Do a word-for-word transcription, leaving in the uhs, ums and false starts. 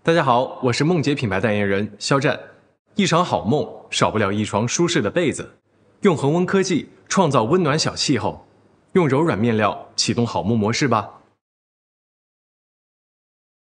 大家好，我是梦洁品牌代言人肖战。一场好梦少不了一床舒适的被子，用恒温科技创造温暖小气候，用柔软面料启动好梦模式吧。